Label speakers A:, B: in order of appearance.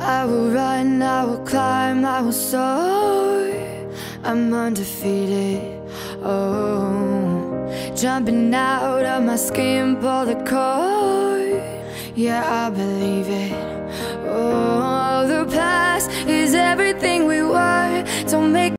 A: I will run, I will climb, I will soar. I'm undefeated, oh. Jumping out of my skin, pull the cord. Yeah, I believe it. Oh, the past is everything we were. Don't make